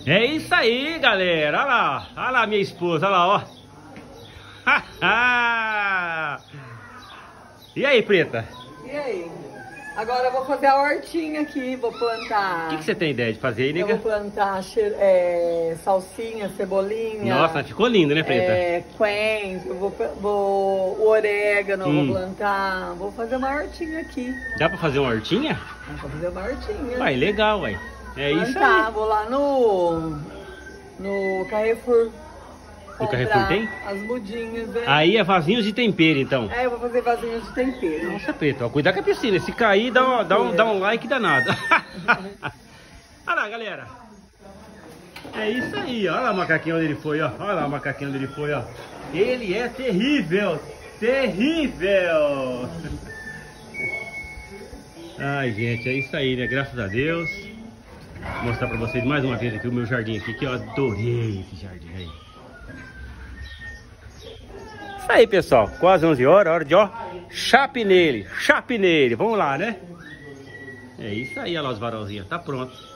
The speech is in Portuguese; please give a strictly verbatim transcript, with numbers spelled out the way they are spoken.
É isso aí, galera. Olha lá, olha lá minha esposa, olha lá, ó. E aí, Preta? E aí? Agora eu vou fazer a hortinha aqui, vou plantar... O que, que você tem ideia de fazer aí, nega? Eu vou plantar é, salsinha, cebolinha... Nossa, ficou lindo, né, Preta? É, coentro, eu vou, vou, o orégano, hum. vou plantar... Vou fazer uma hortinha aqui. Dá pra fazer uma hortinha? Dá pra fazer uma hortinha. Uai, legal, uai. É plantar, isso aí. Vou lá no... No Carrefour. No Carrefour tem? As mudinhas, né? Aí é vasinhos de tempero, então. É, eu vou fazer vasinhos de tempero. Nossa, Preta, ó, cuidar com a piscina. Se cair, dá, uma, dá, um, dá um like danado. Olha lá, galera. É isso aí, ó. Olha lá o macaquinho onde ele foi, ó. Olha lá o macaquinho onde ele foi, ó. Ele é terrível. Terrível. Ai, gente, é isso aí, né? Graças a Deus. Vou mostrar pra vocês mais uma vez aqui o meu jardim aqui, que eu adorei esse jardim aí. Isso aí, pessoal, quase onze horas, hora de, ó, chape nele, chape nele, vamos lá, né? É isso aí, olha lá os varãozinhos, tá pronto.